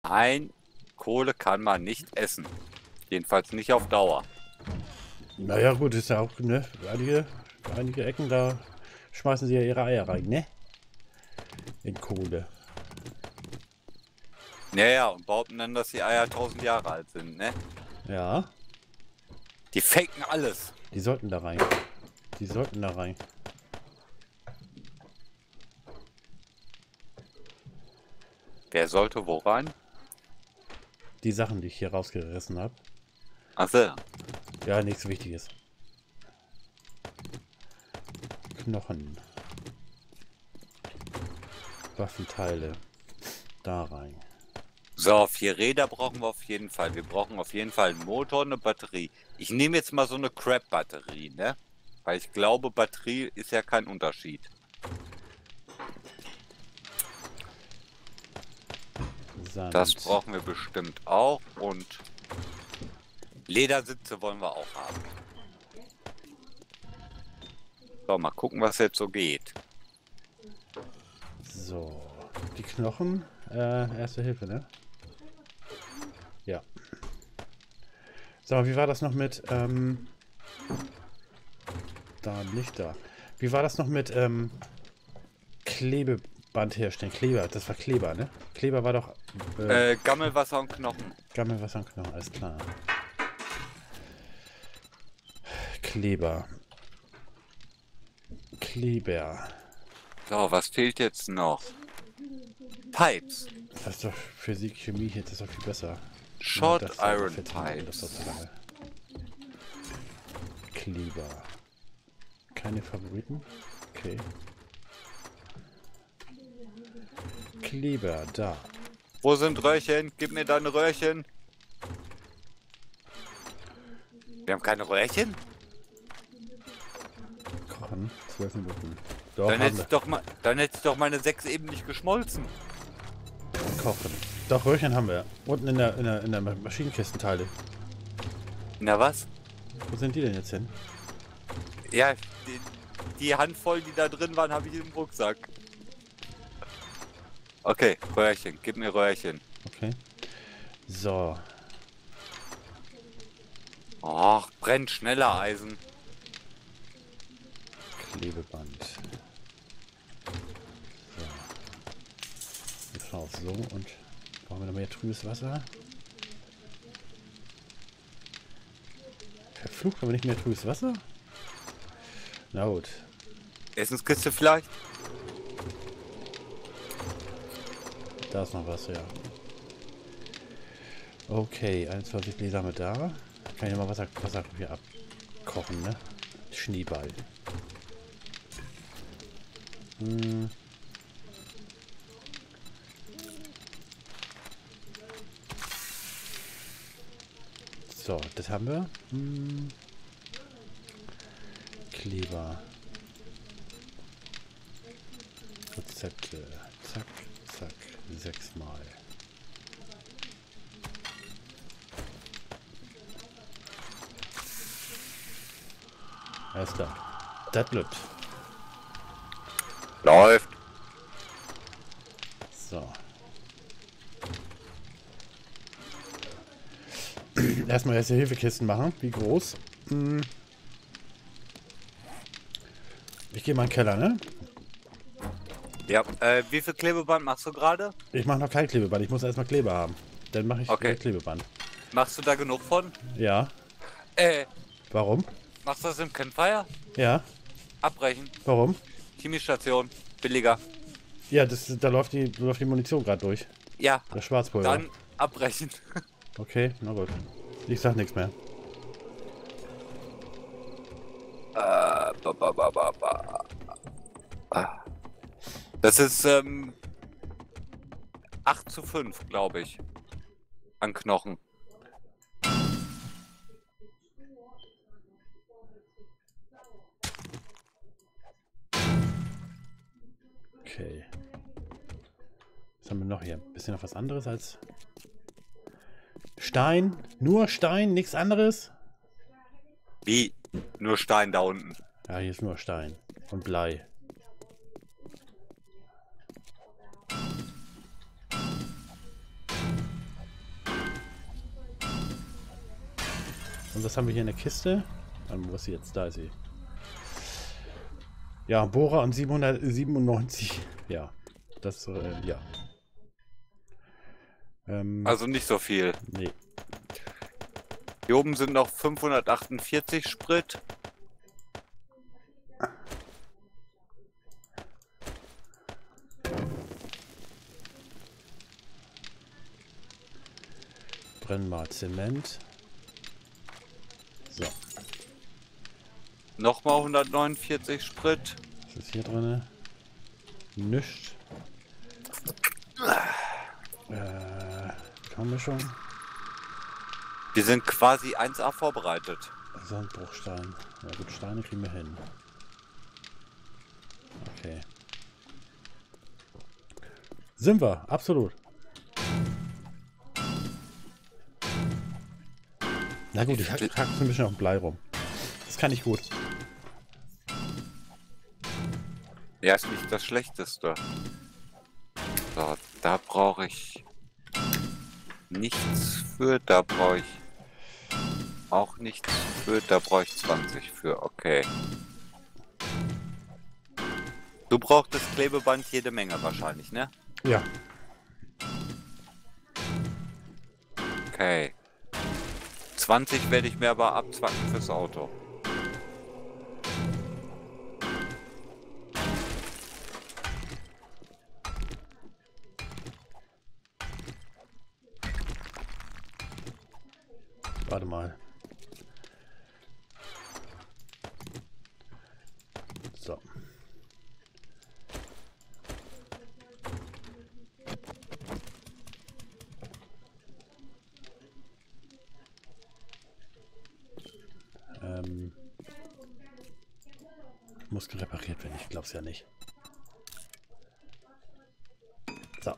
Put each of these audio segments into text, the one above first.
Nein, Kohle kann man nicht essen. Jedenfalls nicht auf Dauer. Naja, gut, ist ja auch, ne? Einige Ecken, da schmeißen sie ja ihre Eier rein, ne? In Kohle. Naja, und behaupten dann, dass die Eier 1000 Jahre alt sind, ne? Ja, Die faken alles. die sollten da rein. Die sollten da rein. Wer sollte wo rein? Die Sachen, die ich hier rausgerissen habe. Achso. Ja, nichts Wichtiges. Knochen. Waffenteile. Da rein. So, 4 Räder brauchen wir auf jeden Fall. Wir brauchen auf jeden Fall einen Motor und eine Batterie. Ich nehme jetzt mal so eine Crap-Batterie, ne? Weil ich glaube, Batterie ist ja kein Unterschied. Sand. Das brauchen wir bestimmt auch. Und Ledersitze wollen wir auch haben. So, mal gucken, was jetzt so geht. So. Die Knochen. Erste Hilfe, ne? Ja. Sag mal, wie war das noch mit, da, nicht da. Wie war das noch mit, Klebeband herstellen? Kleber, das war Kleber, ne? Kleber war doch, Gammelwasser und Knochen. Gammelwasser und Knochen, alles klar. Kleber. Kleber. So, was fehlt jetzt noch? Pipes. Das ist doch Physik, Chemie hier, das ist doch viel besser. Short Das Iron fetzt mir an, das Pipes. dauert lange. Kleber. Keine Favoriten? Okay. Kleber, da. Wo sind Röhrchen? Gib mir deine Röhrchen. Wir haben keine Röhrchen? Kochen, 12 Minuten. Doch, Dann haben hätte ich doch meine 6 eben nicht geschmolzen. wir. Kochen. Doch, Röhrchen haben wir. Unten in der Maschinenkistenteile. Na was? Wo sind die denn jetzt hin? Ja, die Handvoll, die da drin waren, habe ich im Rucksack. Okay, Röhrchen. Gib mir Röhrchen. Okay. So. Och, brennt schneller Eisen. Klebeband. So. Jetzt mal auf so und brauchen wir noch mehr trübes Wasser. Verflucht, haben wir nicht mehr trübes Wasser? Na gut. Essenskiste vielleicht? Da ist noch was, ja. Okay, 21 Gläser mit da. Kann ich mal Wasser hier abkochen, ne? Schneeball. Hm. So, das haben wir. Hm. Kleber. Rezepte. Zack, zack. 6 Mal. Alles klar. Das läuft. Läuft. So. Erstmal erste Hilfekisten machen. Wie groß? Hm. Ich gehe mal in den Keller, ne? Ja, wie viel Klebeband machst du gerade? Ich mache noch kein Klebeband. Ich muss erstmal Kleber haben. Dann mache ich Klebeband. Machst du da genug von? Ja. Machst Warum? du das im Campfire? Ja. Abbrechen. Warum? Chemiestation. Billiger. Ja, da läuft die Munition gerade durch. Ja. Das Schwarzpulver. Dann abbrechen. Okay, na gut. Ich sag nichts mehr. Das ist 8:5, glaube ich. An Knochen. Okay. Was haben wir noch hier? Ein bisschen noch was anderes als Stein? Nur Stein, nichts anderes? Wie? Nur Stein da unten. Ja, hier ist nur Stein und Blei. Und was haben wir hier in der Kiste? Wo ist sie jetzt? Da ist sie. Ja, Bohrer und 797. Ja, das, ja. Also nicht so viel. Nee. Hier oben sind noch 548 Sprit. Brennmal Zement. So. Nochmal 149 Sprit. Was ist hier drin? Nichts. Kammmischung. Die sind quasi 1A vorbereitet. Sandbruchstein. Ja gut, Steine kriegen wir hin. Okay. Sind wir, absolut. Na gut, ich hack ein bisschen auf dem Blei rum. Das kann ich gut. Ja, ist nicht das Schlechteste. So, da brauche ich nichts für, da brauche ich auch nichts für, da brauche ich 20 für, okay. Du brauchst das Klebeband jede Menge wahrscheinlich, ne? Ja. Okay. 20 werde ich mir aber abzwacken fürs Auto. Warte mal. So. Muss repariert werden, ich glaube es ja nicht. So.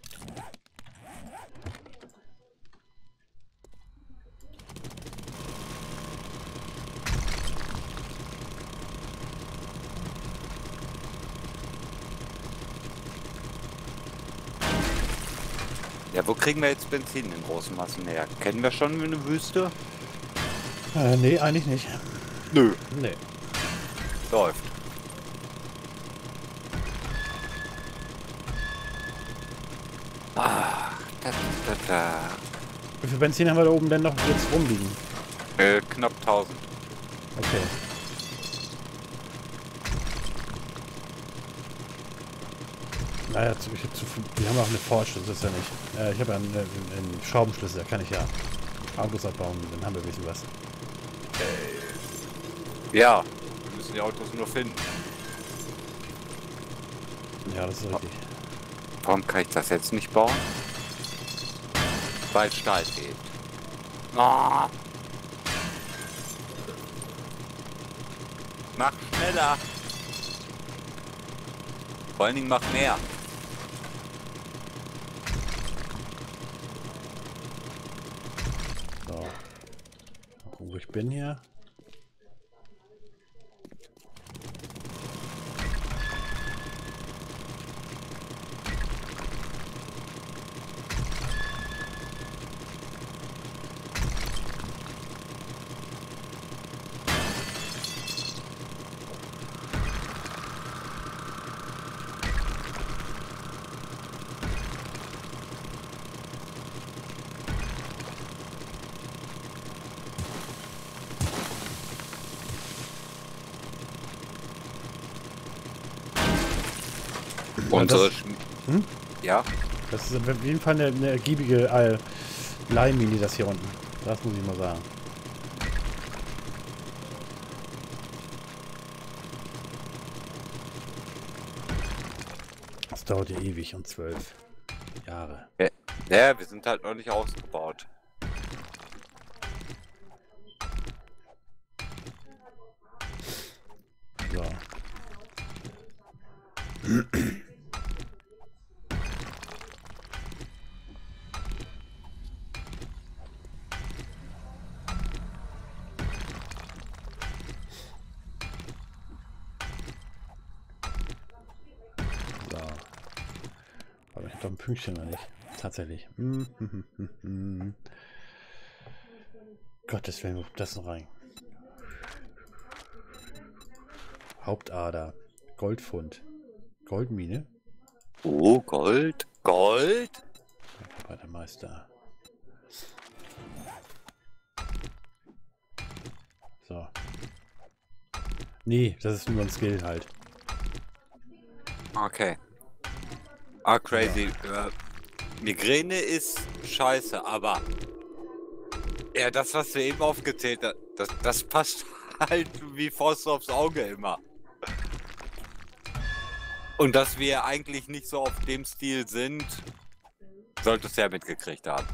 Ja, wo kriegen wir jetzt Benzin in großen Massen her? Kennen wir schon eine Wüste? Nee, eigentlich nicht. Nö. Nee. Läuft. Ah, da. Wie viel Benzin haben wir da oben denn noch jetzt rumliegen? Knapp 1000. Okay. Naja, ich hab zu viel. Wir haben auch eine Porsche, das ist ja nicht. Ich habe ja einen Schraubenschlüssel, da kann ich ja Autos abbauen, dann haben wir ein bisschen was. Ja, wir müssen die Autos nur finden. Ja, das ist richtig. Warum kann ich das jetzt nicht bauen? Weil Stahl fehlt. Oh. Mach schneller. Vor allen Dingen mach mehr. So. Mal gucken, wo ich bin hier. Unsere Ja. Das ist auf jeden Fall eine ergiebige Leihmini, das hier unten. Das muss ich mal sagen. Das dauert ja ewig und 12 Jahre. Ja, wir sind halt noch nicht ausgebaut. So. So. Aber ich habe doch ein Pünktchen noch nicht. Tatsächlich. Gottes Willen, wo kommt das noch rein? Hauptader. Goldfund. Goldmine. Oh, Gold. Gold? Bei der Meister. So. Nee, das ist nur ein Skill halt. Okay. Ah, crazy. Migräne ist scheiße, aber ja, das, was du eben aufgezählt hast, das passt halt wie Faust aufs Auge immer. Und dass wir eigentlich nicht so auf dem Stil sind, solltest du ja mitgekriegt haben.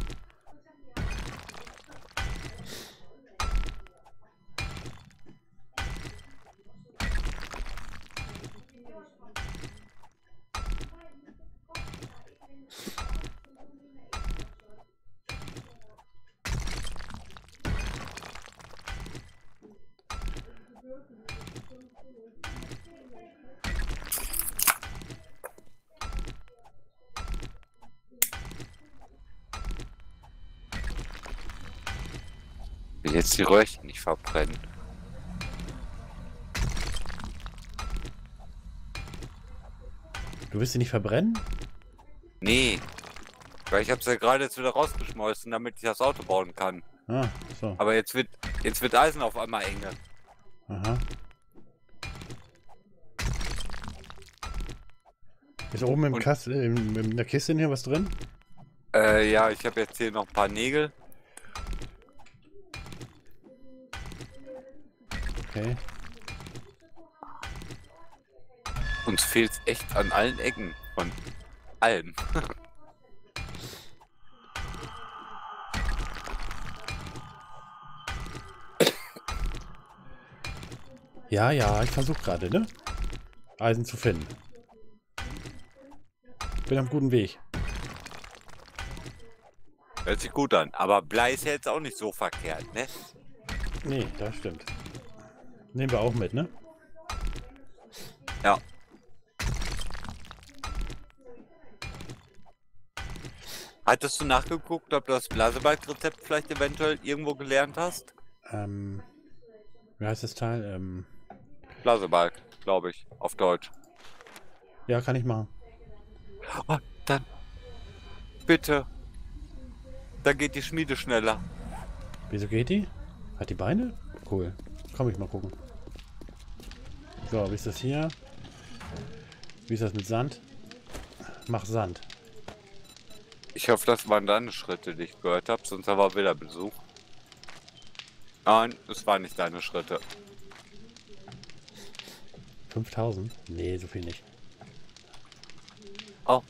Ich will jetzt die Röhrchen nicht verbrennen. Du willst sie nicht verbrennen? Nee, weil ich hab's ja gerade jetzt wieder rausgeschmolzen, damit ich das Auto bauen kann. Ah, so. Aber jetzt wird Eisen auf einmal enge. Aha. Ist oben im in der Kiste hier was drin? Ja, ich habe jetzt hier noch ein paar Nägel. Okay. Uns fehlt's echt an allen Ecken von allem. Ja, ja, ich versuche gerade, ne? Eisen zu finden. Bin am guten Weg. Hört sich gut an, aber Blei ist ja jetzt auch nicht so verkehrt, ne? Nee, das stimmt. Nehmen wir auch mit, ne? Ja. Hattest du nachgeguckt, ob du das Blasebalg-Rezept vielleicht eventuell irgendwo gelernt hast? Wie heißt das Teil? Blasebalg, glaube ich, auf Deutsch. Ja, kann ich machen. Oh, dann bitte. Da geht die Schmiede schneller. Wieso geht die? Hat die Beine? Cool. Komm, ich mal gucken. So, wie ist das hier? Wie ist das mit Sand? Mach Sand. Ich hoffe, das waren deine Schritte, die ich gehört habe, sonst war wieder Besuch. Nein, es waren nicht deine Schritte. 5000? Nee, so viel nicht. Oh.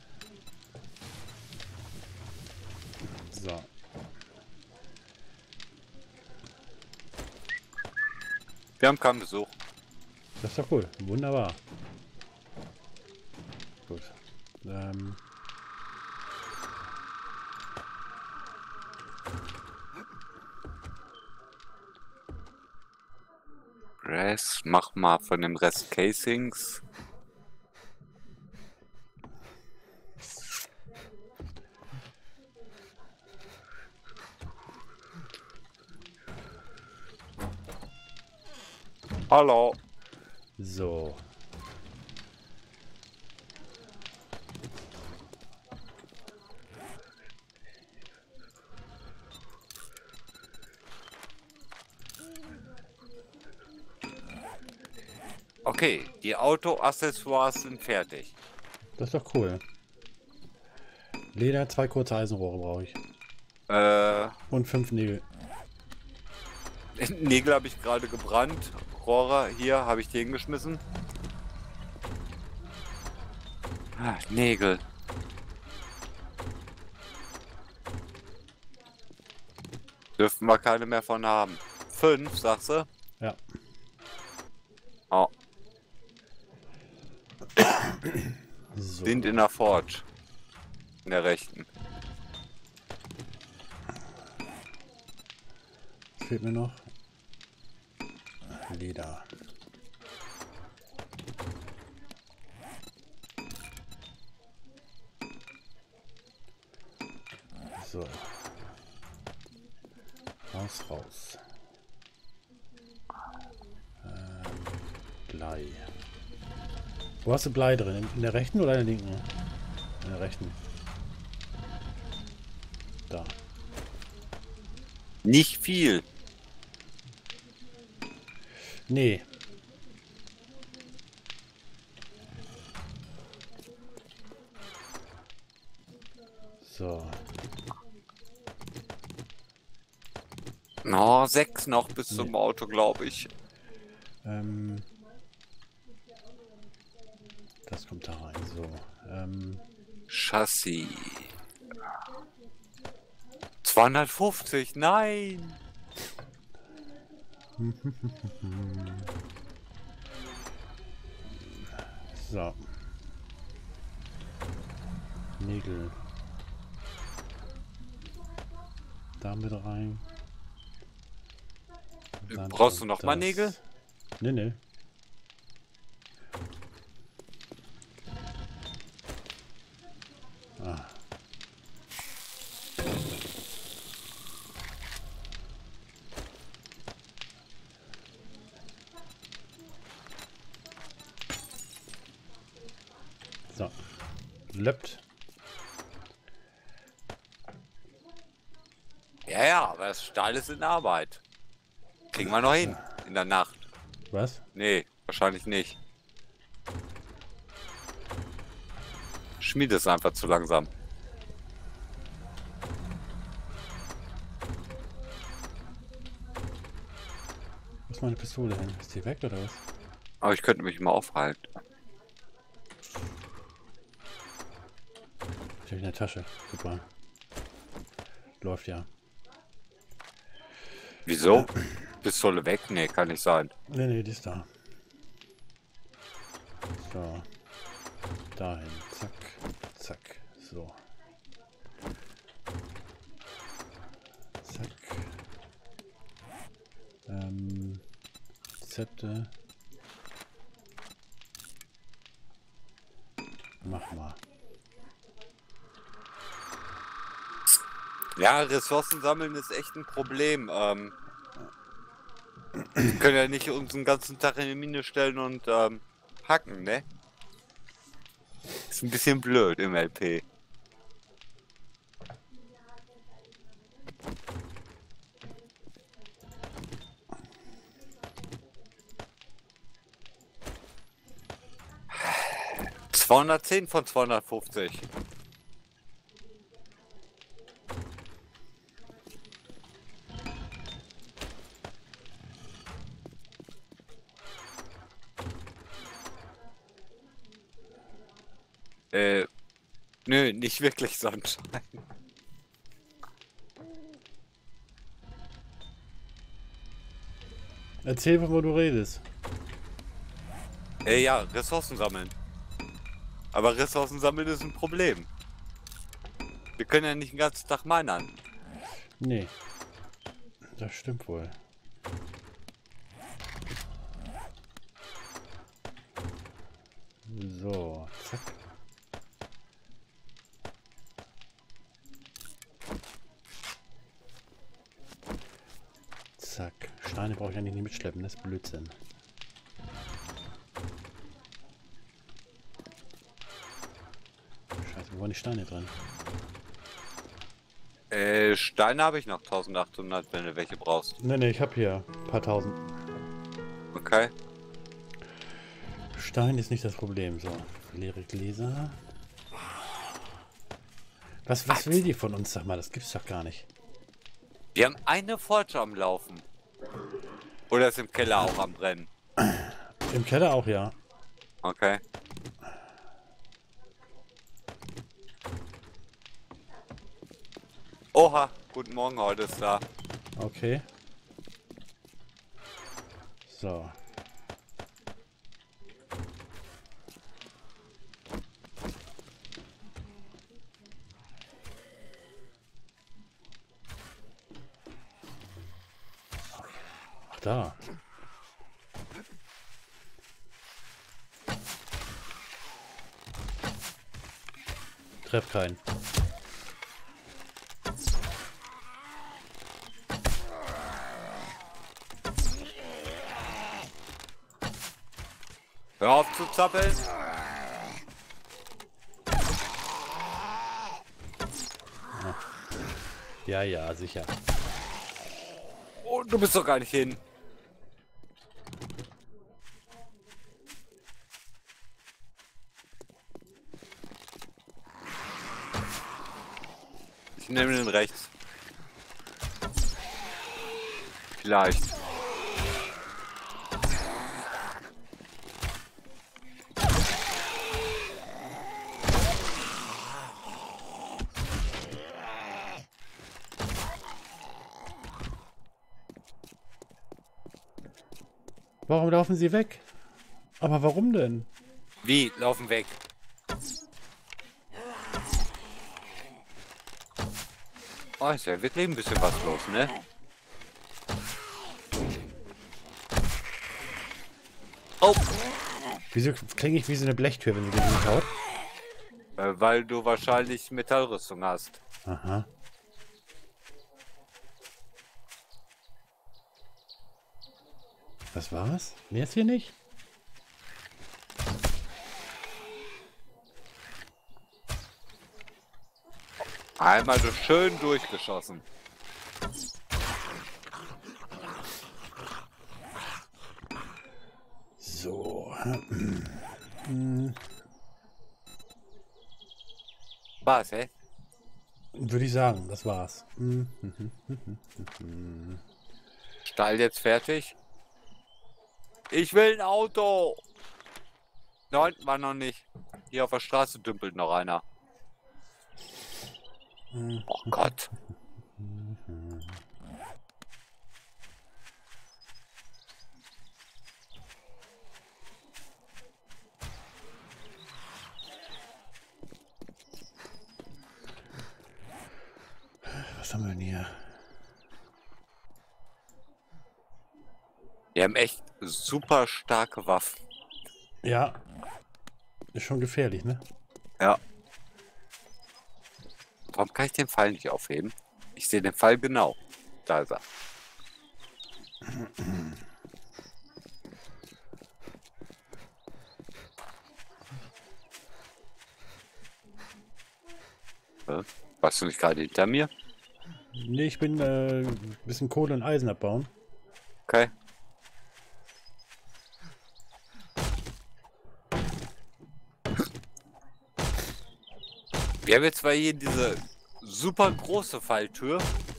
So. Wir haben keinen Besuch. Das ist doch cool. Wunderbar. Gut. Rest, mach mal von dem Rest Casings. Hallo. So. Okay, die Auto-Accessoires sind fertig. Das ist doch cool. Leder, 2 kurze Eisenrohre brauche ich. Und 5 Nägel. Nägel habe ich gerade gebrannt. Rohre hier habe ich die hingeschmissen. Ah, Nägel. Dürfen wir keine mehr von haben. 5, sagst du? Ja. Oh. So. Sind in der Forge. In der rechten. Was fehlt mir noch? Leder. So. Raus, raus. Blei. Wo hast du Blei drin? In der rechten oder in der linken? In der rechten. Da. Nicht viel. Nee. So. No, 6 noch bis zum Auto, glaube ich. Das kommt da rein. So. Chassis. 250, nein! So. Nägel. Da mit rein. Dann Brauchst du kommt noch mal das. Nägel? Nee, nee. Ah. So. Löppt. Ja, ja, aber das Stahl ist in Arbeit. Kriegen wir noch hin. In der Nacht. Was? Nee, wahrscheinlich nicht. Schmiede ist einfach zu langsam. Wo ist meine Pistole hin? Ist die weg oder was? Aber ich könnte mich mal aufhalten. Ich habe in der Tasche. Super. Läuft ja. Wieso? Pistole weg? Nee, kann nicht sein. Nee, nee, die ist da. So. Dahin. Zack. Zack. So. Zack. Rezepte. Mach mal. Ja, Ressourcen sammeln ist echt ein Problem. Wir können ja nicht uns den ganzen Tag in die Mine stellen und hacken, ne? Ist ein bisschen blöd im LP. ...210 von 250. Nö, nicht wirklich Sonnenschein. Erzähl, wo du redest. Ja, Ressourcen sammeln. Aber Ressourcen sammeln ist ein Problem. Wir können ja nicht den ganzen Tag minern. Nee. Das stimmt wohl. So, zack. Zack. Steine brauche ich eigentlich nicht mitschleppen, das ist Blödsinn. Scheiße, wo waren die Steine drin? Steine habe ich noch 1800, wenn du welche brauchst. Nee, nee, ich habe hier ein paar tausend. Okay. Stein ist nicht das Problem. So, leere Gläser. Was will die von uns? Sag mal, das gibt's doch gar nicht. Wir haben eine Forge am Laufen. Oder ist im Keller auch am Brennen? Im Keller auch, ja. Okay. Oha, guten Morgen, heute ist da. Okay. So. Ach, da. Treff keinen. Hör auf zu zappeln. Ja, ja, sicher. Oh, du bist doch gar nicht hin. Ich nehme den rechts. Vielleicht. Warum laufen sie weg? Aber warum denn? Wie? Laufen weg. Oh, ist ja wirklich ein bisschen was los, ne? Oh! Wieso klinge ich wie so eine Blechtür, wenn sie gegen mich haut? Weil du wahrscheinlich Metallrüstung hast. Aha. Das war's? Mehr ist hier nicht? Einmal so schön durchgeschossen. So. Was, hä? Würde ich sagen, das war's. Stall jetzt fertig? Ich will ein Auto! Nein, war noch nicht. Hier auf der Straße dümpelt noch einer. Oh Gott. Was haben wir denn hier? Die haben echt super starke Waffen. Ja. Ist schon gefährlich, ne? Ja. Warum kann ich den Pfeil nicht aufheben? Ich sehe den Pfeil genau. Da ist er. Warst du nicht gerade hinter mir? Ne, ich bin ein bisschen Kohle und Eisen abbauen. Okay. Wir haben jetzt zwar hier diese super große Falltür,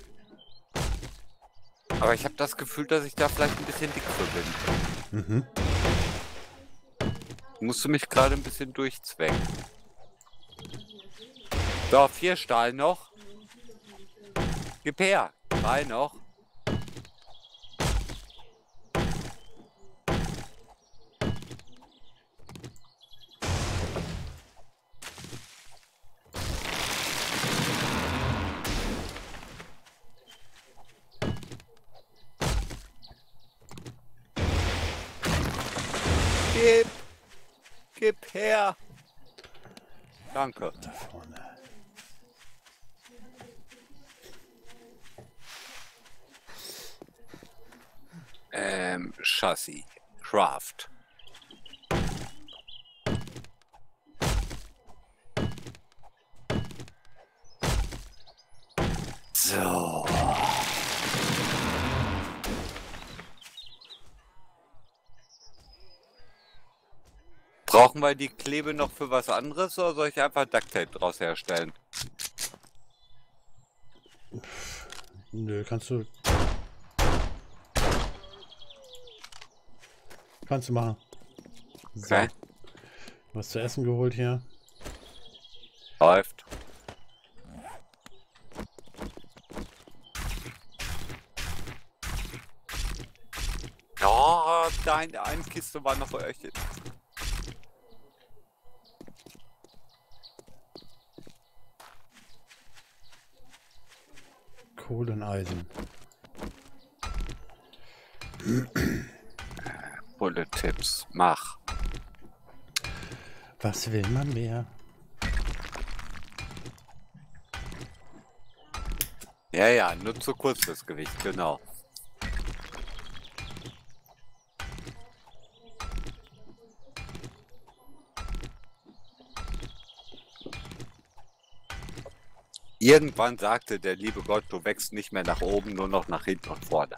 aber ich habe das Gefühl, dass ich da vielleicht ein bisschen dick für bin. Mhm. Musst du mich gerade ein bisschen durchzwängen. So, 4 Stahl noch. Gib her. 3 noch. Gib her. Danke. Da vorne. Chassis. Craft. So. Brauchen wir die Klebe noch für was anderes oder soll ich einfach Ducktape draus herstellen? Nö, kannst du machen. So. Okay. Was zu essen geholt hier. Läuft. Oh, deine eine Kiste war noch für euch. Kohle und Eisen. Bullet Tipps. Mach. Was will man mehr? Ja, ja, nur zu kurz fürs Gewicht, genau. Irgendwann sagte der liebe Gott, du wächst nicht mehr nach oben, nur noch nach hinten und vorne.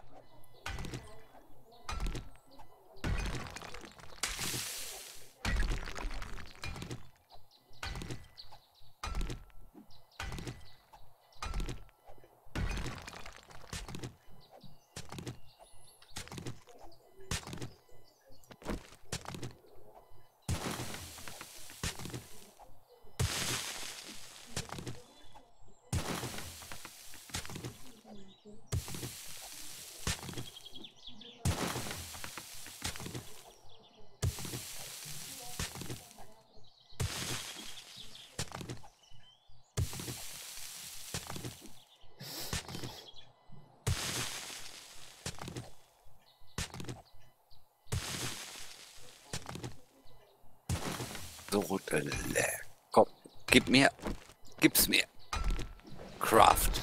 So, komm, gib's mir. Craft.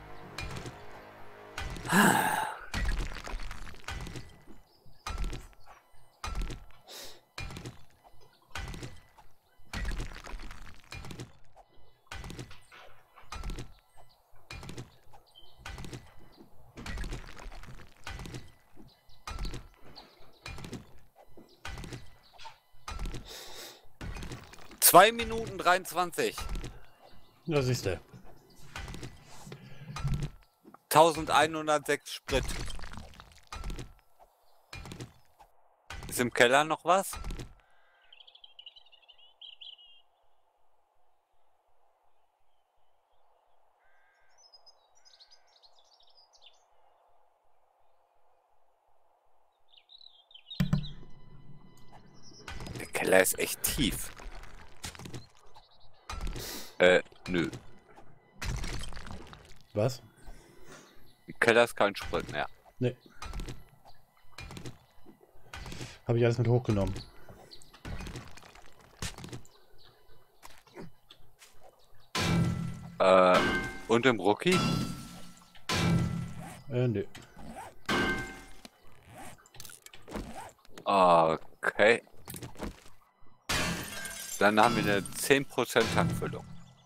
Zwei Minuten 23. Ja, siehst du. 1106 Sprit. Ist im Keller noch was? Der Keller ist echt tief. Nö. Was? Im Keller ist kein Sprit mehr. Nee. Habe ich alles mit hochgenommen. Und im Rookie? Nee. Okay. Dann haben wir eine 10% Tankfüllung.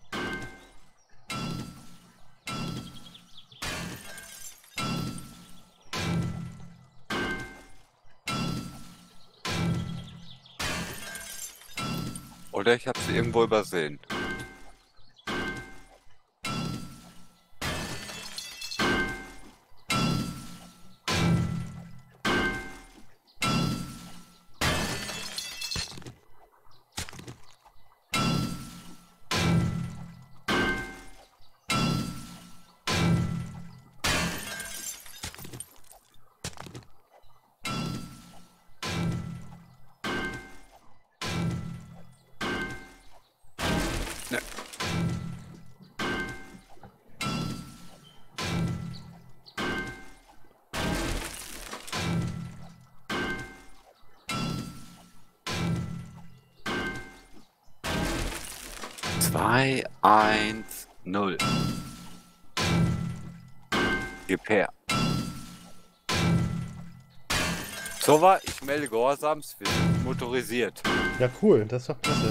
Oder ich habe sie irgendwo übersehen. Ne. 2, 1, 0. Gib her. Sova, ich melde Gehorsams, wir sind motorisiert. Ja, cool. Das ist doch klasse.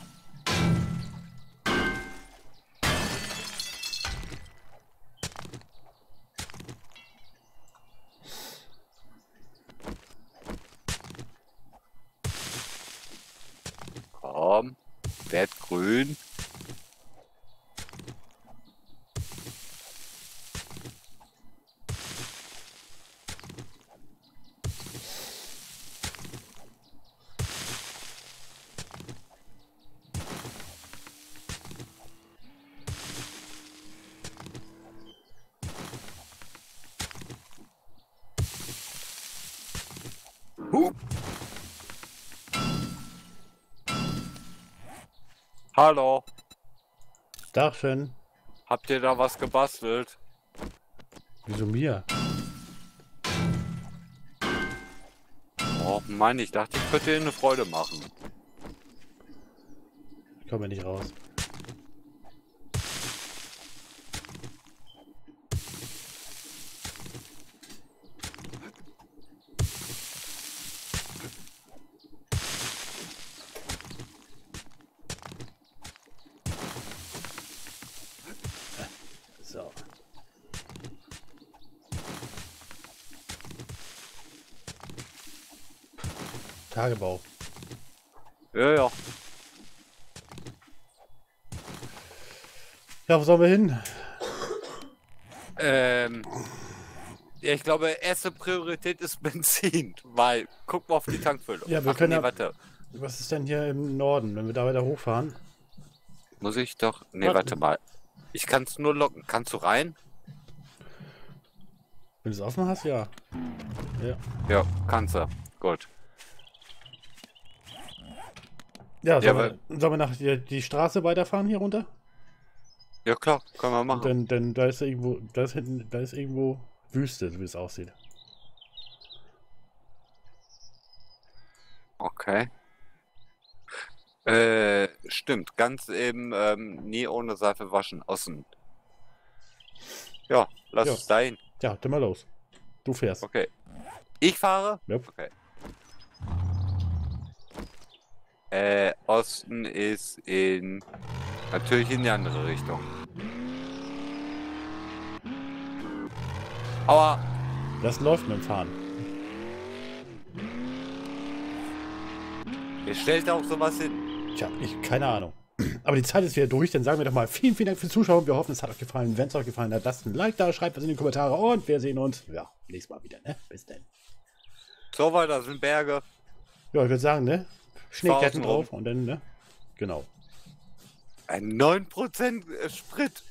Komm, werd grün. Hallo, Dachchen. habt ihr da was gebastelt? Wieso mir? Oh Mann, ich dachte, ich könnte Ihnen eine Freude machen. Ich komme nicht raus. Tagebau. Ja, ja. Ja, wo sollen wir hin? Ja, ich glaube, erste Priorität ist Benzin, weil guck mal auf die Tankfüllung. Ja, wir Ach, können nee, ja- warte. Was ist denn hier im Norden, wenn wir da weiter hochfahren? Muss ich doch. Nee, Warte. warte mal. Ich kann es nur locken. Kannst du rein? Wenn du es offen hast, ja. Ja, Ja, kannst du. Gut. ja, Ja, sollen wir nach die Straße weiterfahren hier runter? Ja klar, können wir Und machen. dann da ist irgendwo, da ist hinten, da ist irgendwo Wüste, so wie es aussieht. Okay. Stimmt. Ganz eben nie ohne Seife waschen. Außen. Ja, lass Ja. es dahin. Ja, dann mal los. Du fährst. Okay. Ich fahre? Yep. Okay. Osten ist natürlich in die andere Richtung. Aber Das läuft mit dem Fahren. ihr stellt auch sowas hin. Tja, keine Ahnung. Aber die Zeit ist wieder durch. Dann sagen wir doch mal vielen, vielen Dank fürs Zuschauen. Wir hoffen, es hat euch gefallen. Wenn es euch gefallen hat, lasst ein Like da, schreibt was in die Kommentare und wir sehen uns, ja, nächstes Mal wieder, ne? Bis dann. So weiter sind Berge. Ja, ich würde sagen, ne? Schneeketten Außenrum. drauf und dann, ne? Genau. Ein 9% Sprit.